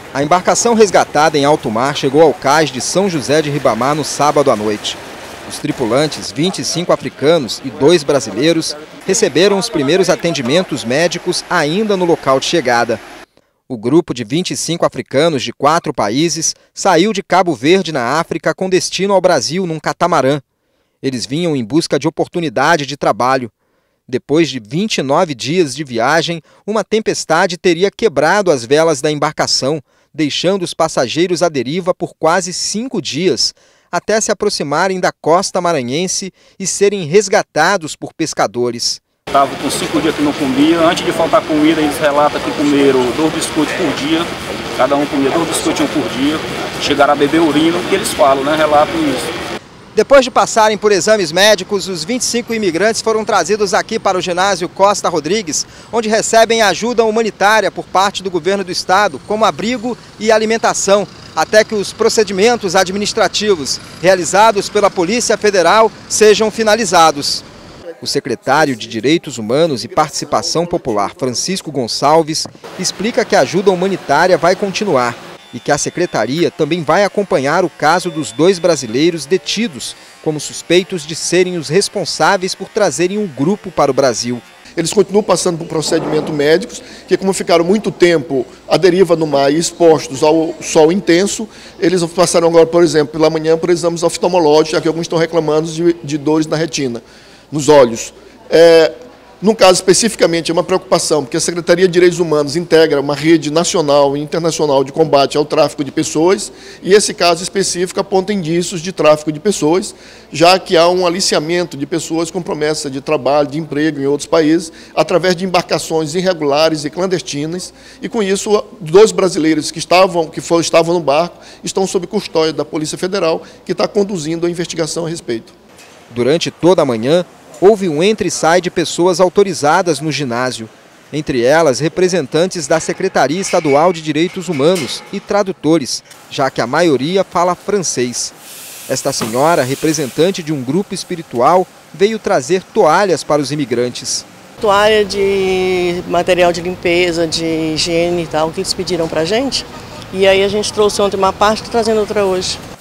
A embarcação resgatada em alto mar chegou ao cais de São José de Ribamar no sábado à noite. Os tripulantes, 25 africanos e 2 brasileiros, receberam os primeiros atendimentos médicos ainda no local de chegada. O grupo de 25 africanos de 4 países saiu de Cabo Verde, na África, com destino ao Brasil num catamarã. Eles vinham em busca de oportunidade de trabalho. Depois de 29 dias de viagem, uma tempestade teria quebrado as velas da embarcação, deixando os passageiros à deriva por quase 5 dias, até se aproximarem da costa maranhense e serem resgatados por pescadores. Estavam com 5 dias que não comia. Antes de faltar comida, eles relatam que comeram 2 biscoitos por dia. Cada um comia 2 biscoitinhos por dia. Chegaram a beber urina, que eles falam, né? Relatam isso. Depois de passarem por exames médicos, os 25 imigrantes foram trazidos aqui para o ginásio Costa Rodrigues, onde recebem ajuda humanitária por parte do governo do estado, como abrigo e alimentação, até que os procedimentos administrativos realizados pela Polícia Federal sejam finalizados. O secretário de Direitos Humanos e Participação Popular, Francisco Gonçalves, explica que a ajuda humanitária vai continuar e que a secretaria também vai acompanhar o caso dos 2 brasileiros detidos como suspeitos de serem os responsáveis por trazerem um grupo para o Brasil. Eles continuam passando por procedimentos médicos, que como ficaram muito tempo à deriva no mar e expostos ao sol intenso, eles passaram agora, por exemplo, pela manhã por exames oftalmológicos, já que alguns estão reclamando de dores na retina, nos olhos. No caso especificamente é uma preocupação, porque a Secretaria de Direitos Humanos integra uma rede nacional e internacional de combate ao tráfico de pessoas, e esse caso específico aponta indícios de tráfico de pessoas, já que há um aliciamento de pessoas com promessa de trabalho, de emprego em outros países, através de embarcações irregulares e clandestinas, e com isso 2 brasileiros que estavam no barco estão sob custódia da Polícia Federal, que está conduzindo a investigação a respeito. Durante toda a manhã, houve um entra e sai de pessoas autorizadas no ginásio, entre elas representantes da Secretaria Estadual de Direitos Humanos e tradutores, já que a maioria fala francês. Esta senhora, representante de um grupo espiritual, veio trazer toalhas para os imigrantes. Toalha de material de limpeza, de higiene e tal, que eles pediram para a gente. E aí a gente trouxe ontem uma parte e está trazendo outra hoje.